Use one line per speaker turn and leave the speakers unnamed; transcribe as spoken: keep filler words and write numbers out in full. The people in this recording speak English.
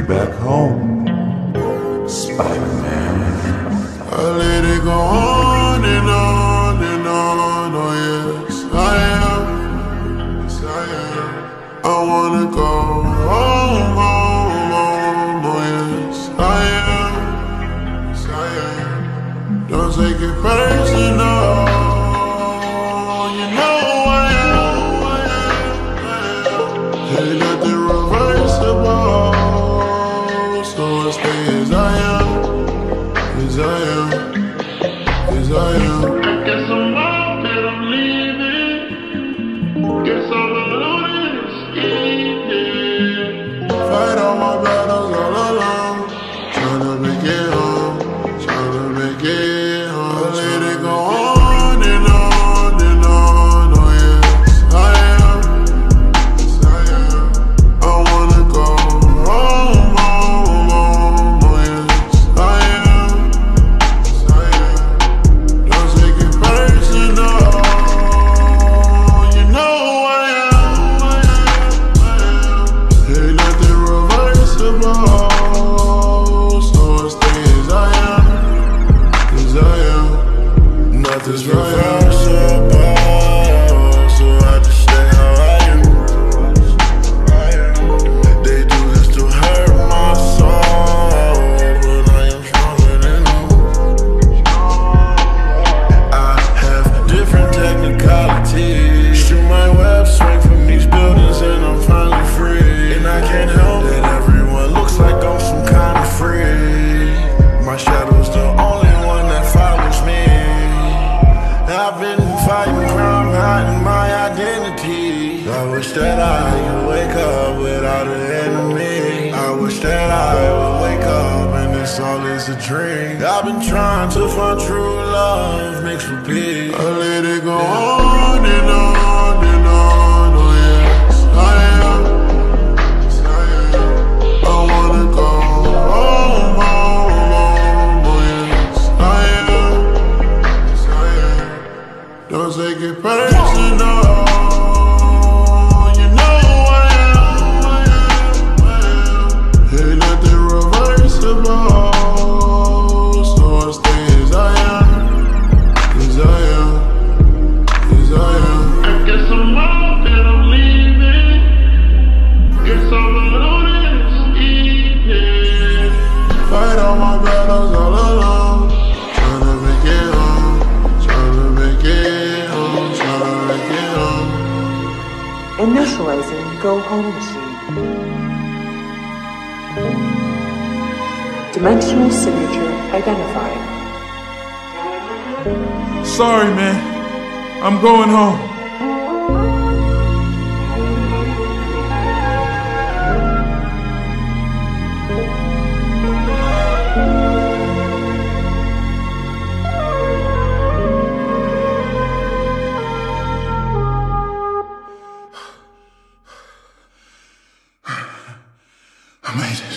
back home, Spiderman.
I let it go on and on and on, oh yes, I am, yes I am. I wanna go home, home, home, oh yes, I am, yes I am. Don't take it personal, you know I am, I am, I am. Hey, nothing reversible, so I stay as I am, as I am, as I am. I guess I'm out that I'm leaving. Guess I'm alone in this evening. Fight all my battles all alone. Tryna make it home, tryna make it home. I let it go on and on and on, oh yes, I am, yes I am. I wanna go home, home, home, oh yes, I am, yes I am. Don't take it personal, you know I am, I am, I am. Ain't nothing reversible, so I stay as I am, as I am. Nothing's reversible, so I just stay how I am. They do this to hurt my soul, but I am stronger than them. I have different technicalities. Shoot my web swing from these buildings and I'm finally free. And I can't help that everyone looks like I'm some kind of freak. My shadow's the only one that follows me. I've been fighting crime, hiding my identity. I wish that I could wake up without an enemy. I wish that I would wake up and this all is a dream. I've been trying to find true love mixed with peace. I let it go on and on and on, oh yes, I am, yes I am. I wanna go home, home, home, oh yes, I am, yes I am. Don't take it personal, you know I am, I am, I am. Ain't nothing reversible, so I stay as I am, as I am, as I am. I guess I'm out that I'm leaving. Guess I'm alone in this evening. Fight all my battles all alone. Tryna make it home, tryna make it home, tryna make it home.
Initializing go home machine. Dimensional signature identified.
Sorry, man. I'm going home. I made it.